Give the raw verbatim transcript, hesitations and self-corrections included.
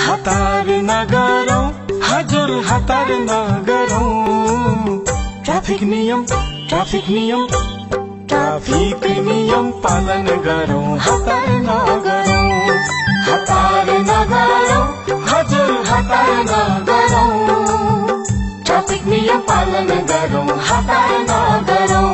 हतार नगरौं हजुर हतार नगरौं ट्राफिक नियम ट्राफिक नियम ट्राफिक नियम पालन गरौं हतार नगरौं हतार नगरौं हजुर हतार नगरौं ट्राफिक नियम पालन गरौं हतार नगरौं